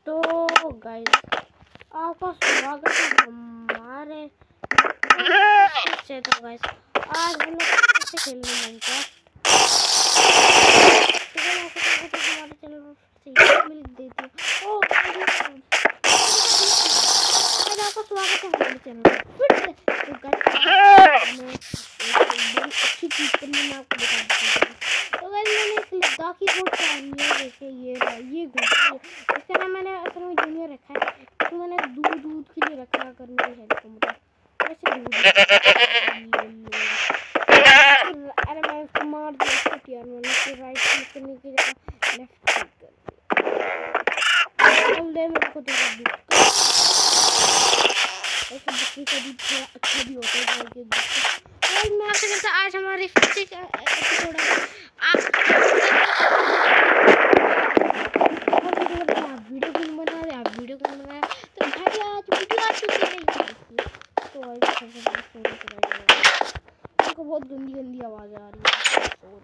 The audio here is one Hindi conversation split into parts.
तो गाइस आपका स्वागत है हमारे से। तो गाइस आज हम लोग कैसे खेलने माइनक्राफ्ट हमारे चैनल पर मिल देती है। ओ आज आपका स्वागत है हमारे चैनल पर फिर से। तो गाइस मैं एक अच्छी चीज करने में आपको दिखा देता हूँ। तो गाइस मैंने एक लद्दाखी घोड़ा लिया, जैसे ये घोड़ा इसका नाम मैंने असल में जूनियर रखा है, तो मैंने दूध के लिए रखा करने की हेल्प को मतलब ऐसे दूध। अरे मैं उसको मार दिया यार, मैंने उसको राइट क्लिक करने की जगह लेफ्ट क्लिक कर दिया। चल दे मेरे को तो दूध ऐसे बकरी का दूध थोड़ा अच्छा भी होता है गाय के दूध से। और मैं आपसे कहता आज हमारी फिर से एपिसोड है। आप वीडियो क्यों बना रहे, आप वीडियो क्यों बना रहे, तो भाई आज वीडियो आ चुकी है। तो देखो बहुत गंदी आवाज आ रही है। सो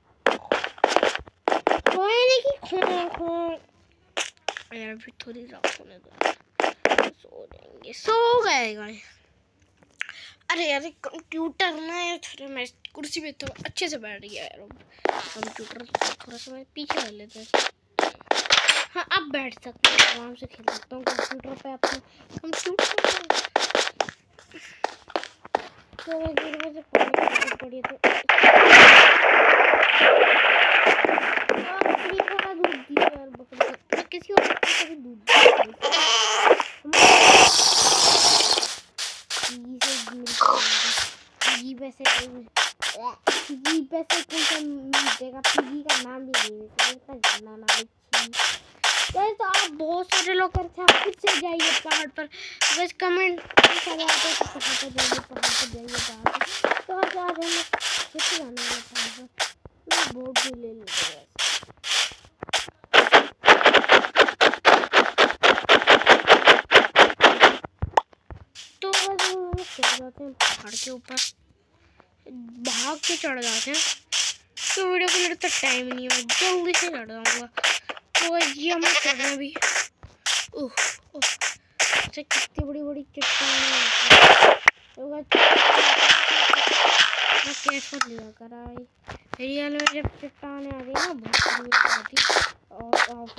यार फिर थोड़ी रात होने दो, सो जाएंगे, सो गए गाइस। अरे यार कंप्यूटर ना यार, थोड़ा मैं कुर्सी पे तो अच्छे से बैठ गया यार। कंप्यूटर थोड़ा सा मैं पीछे कर लेते हैं। हाँ अब बैठ सकते हैं, आराम से खेल सकता हूँ कंप्यूटर पे। अपने कंप्यूटर तो गिरने से पड़ी तो बकरी का दूध दिया यार। बकरी किसी और का भी दूध पैसे मिलेगा। पिगी का नाम भी नहीं है तो आप बहुत सारे लोग करते हैं, आप खुद से जाइए पहाड़ पर। बस कमेंट जाइए पहाड़ पर जाइए। तो आज हम कैसे जाने वाले पहाड़ पर, मैं बोर्ड भी ले लूँगा। तो चढ़ जाते हैं पहाड़ के ऊपर, भाग के चढ़ जाते हैं। तो वीडियो को मेरे तक टाइम नहीं है, जल्दी से चढ़ जाऊँगा। तो ये हम चढ़ना भी कितनी बड़ी चट्टानें कैसे लिया कराई रियल में। जब चट्टानें आ गई ना बहुत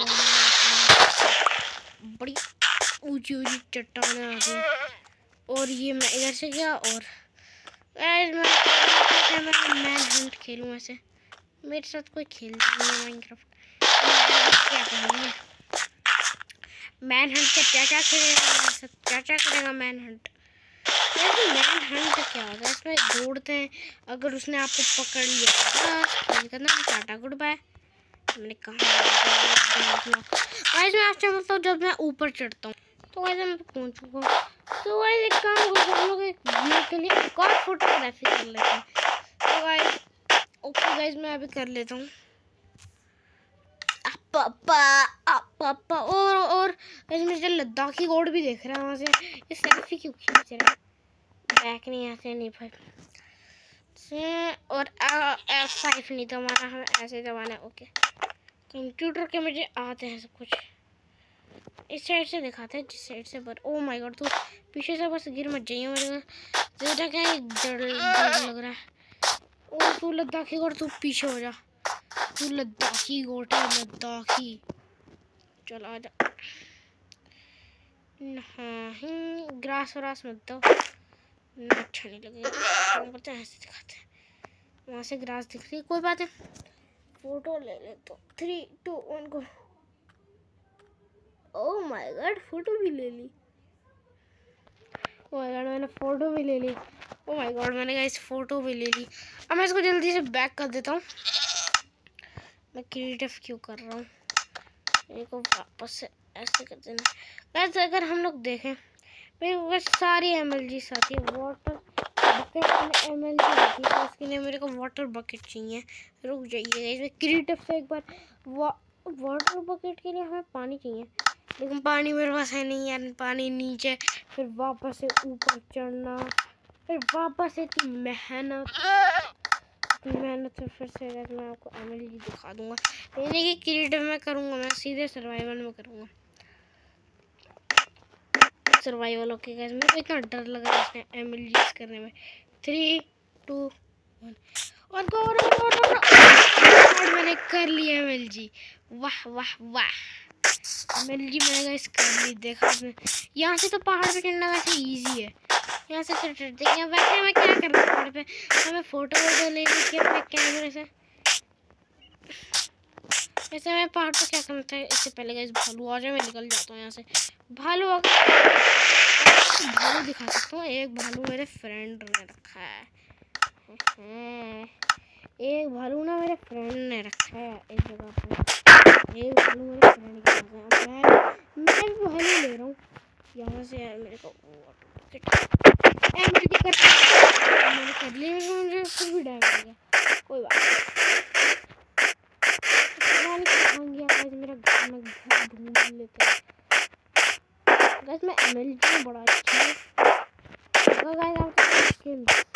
बड़ी ऊंची चट्टानें आ गई। और ये मैं इधर से गया और मैं मैन हंट खेलूँ। ऐसे मेरे साथ कोई खेलता नहीं है माइनक्राफ्ट। क्या करेंगे मैन हंट का क्या करेगा मैन हंट। मैन हंट क्या होता है, इसमें दौड़ते हैं, अगर उसने आपको पकड़ लिया बस करना टाटा गुड बाय। मैंने कहा मैं आपसे मतलब जब मैं ऊपर चढ़ता हूँ तो वैसे मैं पहुँचूँगा। तो वैसे एक काम करते हम लोग एक व्यू के लिए एक और फोटोग्राफी कर लेते हैं। तो गाइस ओके गाइस मैं अभी कर लेता हूँ। पापा और मुझे लद्दाखी घोड़ भी देख रहा है वहाँ से। ये सेल्फी क्यों खींच रहा है, बैक नहीं ऐसे नहीं भाई से। और F5 नहीं दबाना, हमें ऐसे दबाना है। ओके कंप्यूटर के मुझे आते हैं सब कुछ। इस साइड से दिखाते हैं जिस साइड से। पर ओ माय गॉड, तू पीछे से बस गिर मत जाइए, मुझे ज़्यादा क्या डर लग रहा है। ओ तू लद्दाखी घोड़ तू पीछे हो जा, तू लद्दाखी घोड़ है लद्दाखी। चल आ जा। हाँ ग्रास व्रास मत दो, अच्छा नहीं लगेगा। करते हैं ऐसे दिखाते हैं, वहाँ से ग्रास दिख रही है, कोई बात है। फोटो ले ले तो 3 2 1 को। ओह माय गॉड फोटो भी ले ली। ओह माय गॉड मैंने फोटो भी ले ली। ओह माय गॉड मैंने गाइस फोटो भी ले ली। अब मैं इसको जल्दी से बैक कर देता हूँ। मैं क्रिएटिव क्यों कर रहा हूँ, इसको वापस से ऐसे कर देना। वैसे अगर हम लोग देखें मेरे पास सारी MLGs आती है। वाटर बकेट में MLG आती है, तो उसके लिए मेरे को वाटर बकेट चाहिए। रुक जाइए इसमें क्रिएटिव से एक बार वाटर बकेट के लिए हमें पानी चाहिए, लेकिन पानी मेरे पास है नहीं यार। पानी नीचे, फिर वापस से ऊपर चढ़ना, फिर वापस से इतनी मेहनत से फिर से मैं आपको MLG दिखा दूंगा। यानी कि क्रिएटिव में करूँगा, मैं सीधे सर्वाइवल में करूँगा। सर्वाइवल। ओके गाइस, मेरे को इतना डर लगा इसने MLG करने में। 3 2 1 और गॉड मैंने कर लिया MLG। वाह वाह वाह, MLG मैंने गाइस कर ली। देखा आपने, यहाँ से तो पहाड़ पे चढ़ना वैसे इजी है, यहाँ से तो चढ़ते हैं। वैसे मैं क्या कर रहा हूँ पहाड़ पे, हमें फोटो वोटो ले ली कि अपने कैमरे से। वैसे मैं पहाड़ पे क्या करना था इससे पहले गाइस, भालू आ जाए मैं निकल जाता हूँ यहाँ से। भालू भालू दिखा सकता हूँ, एक भालू मेरे फ्रेंड ने रखा है। एक भालू ना मेरे फ्रेंड ने रखा है इस जगह पे। एक भालू मेरे फ्रेंड के पास है, मैं भी भालू ले रहा हूँ यहाँ से। यार मेरे को MLG मैंने कर लिया, मुझे फिर भी डैमेज हो गया, कोई बात नहीं। मेरा घर में घर ढूंढ लेते हैं गाइस। मैं MLG में बड़ा अच्छा हूँ गाइस। आपको